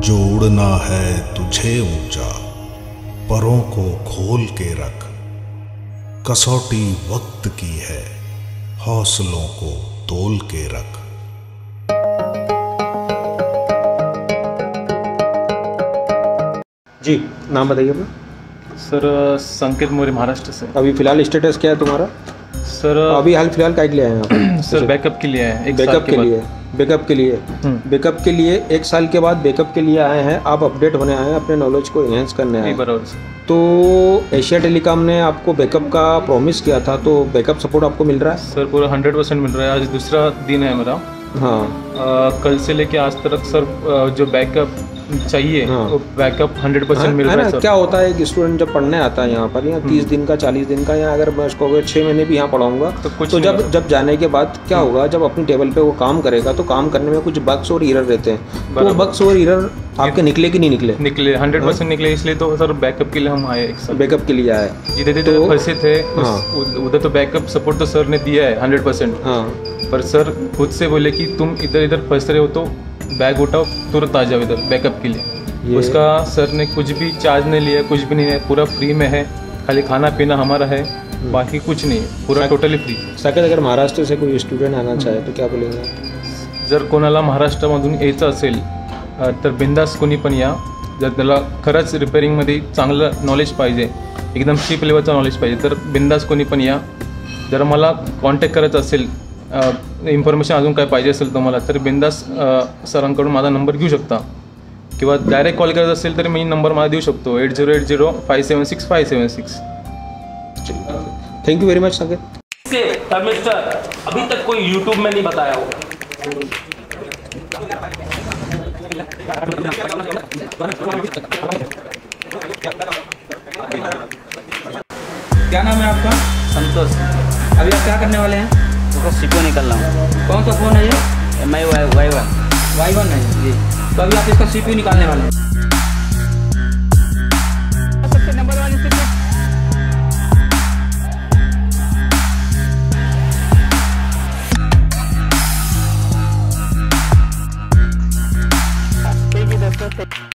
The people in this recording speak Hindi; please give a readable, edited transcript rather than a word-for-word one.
जो उड़ना है तुझे ऊंचा, परों को खोल के रख। कसौटी वक्त की है, हौसलों को तोल के रख। जी, नाम बताइए अपना। सर संकेत मौर्य, महाराष्ट्र से। अभी फिलहाल स्टेटस क्या है तुम्हारा? सर अभी हाल फिलहाल क्या के लिए आए हैं? सर बैकअप के लिए आए हैं। बैकअप के लिए, बैकअप के लिए, बैकअप के लिए 1 साल के बाद बैकअप के लिए आए हैं। आप अपडेट होने आए हैं, अपने नॉलेज को एनहेंस करने आए हैं। बराबर। तो एशिया टेलीकॉम ने आपको बैकअप का प्रॉमिस किया था, तो बैकअप सपोर्ट आपको मिल रहा है? सर पूरा 100% मिल रहा है। आज दूसरा दिन है मेरा। हाँ, कल से लेके आज तक सर जो बैकअप चाहिए वो बैकअप 100% मिल रहा है सर। क्या होता है, एक स्टूडेंट जब पढ़ने आता है यहाँ पर, यहाँ 30 दिन का 40 दिन का, या अगर मैं उसको 6 महीने भी यहाँ पढ़ाऊंगा तो जब जाने के बाद क्या होगा, जब अपनी टेबल पे वो काम करेगा तो काम करने में कुछ बग्स और एरर रहते हैं। तो बग्स और एरर आपके निकले कि नहीं निकले? निकले, 100% निकले। इसलिए तो सर बैकअप के लिए हम आए। बैकअप के लिए आए जिधर तो फंसे थे उधर तो बैकअप सपोर्ट तो सर ने दिया है 100%। हाँ, पर सर खुद से बोले कि तुम इधर इधर फंस रहे हो तो बैग उठाओ, तुरंत आ जाओ इधर बैकअप के लिए। उसका सर ने कुछ भी चार्ज नहीं लिया, कुछ भी नहीं है, पूरा फ्री में है। खाली खाना पीना हमारा है, बाकी कुछ नहीं है, पूरा टोटली फ्री। साकेत, अगर महाराष्ट्र से कोई स्टुडंट आना चाहे तो क्या बोलेंगे? जर कोणाला महाराष्ट्रामधून यायचं असेल तर बिंदास कोणी पण या। जर त्याला खरंच रिपेअरिंगमध्ये चांगलं नॉलेज पाहिजे, एकदम चीप लेवलचं नॉलेज पाहिजे, तर बिंदास कोणी पण या। जर मला कॉन्टॅक्ट करायचं असेल, इन्फॉर्मेशन अजून काय पाहिजे असेल तुम्हाला, तर बिंदास सरांकडून माझा नंबर घेऊ शकता, किंवा डायरेक्ट कॉल करायचं असेल तर मी नंबर मला देऊ शकतो 8080576576। Thank you very much Saket. Semester अभी तक कोई यूट्यूब में नहीं बताया हो। क्या नाम है आपका? संतोष। अभी आप क्या करने वाले हैं? तो सीपीयू निकल रहा हूँ। कौन सा फ़ोन है ये? MI Y1 Y1 है जी। तो अभी आप इसका CPU निकालने वाले हैं।